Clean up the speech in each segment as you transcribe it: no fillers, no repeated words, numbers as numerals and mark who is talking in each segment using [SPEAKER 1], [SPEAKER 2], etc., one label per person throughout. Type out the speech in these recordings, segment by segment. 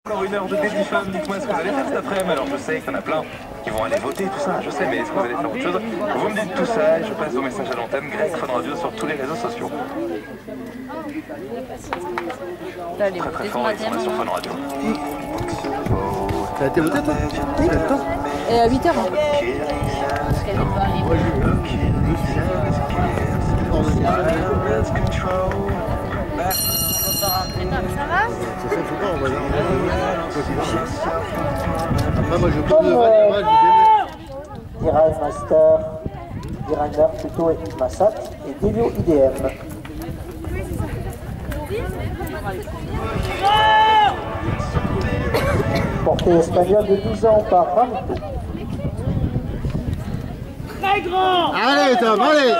[SPEAKER 1] Encore une heure de dédition, dites-moi ce que vous allez faire cet après-midi. Alors je sais qu'il y en a plein qui vont aller voter tout ça, je sais, mais est-ce que vous allez faire autre chose? Vous me dites tout ça et je passe vos messages à l'antenne, Greg Fun Radio sur tous les réseaux sociaux. Très très fort, ils sont là sur Fun Radio.
[SPEAKER 2] T'as été voté toi?
[SPEAKER 3] Oui. Et à 8h.
[SPEAKER 4] Ça va?
[SPEAKER 2] C'est ça qu'il faut pas, on va dire. Après, moi je peux
[SPEAKER 5] Dirai Master, Dirainer plutôt et Massat et Delio IDM. Portée espagnole de 12 ans par Ramito.
[SPEAKER 4] Très grand!
[SPEAKER 2] Allez Tom, allez!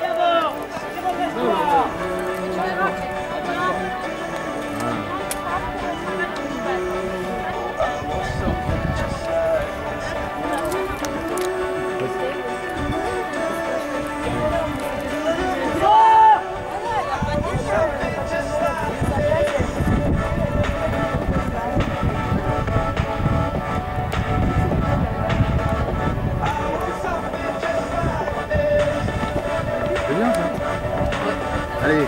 [SPEAKER 2] C'est bien ça? Allez!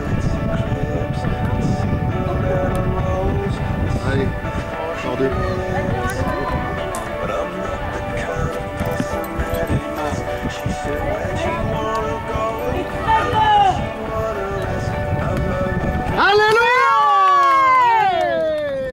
[SPEAKER 2] Allez, sors deux.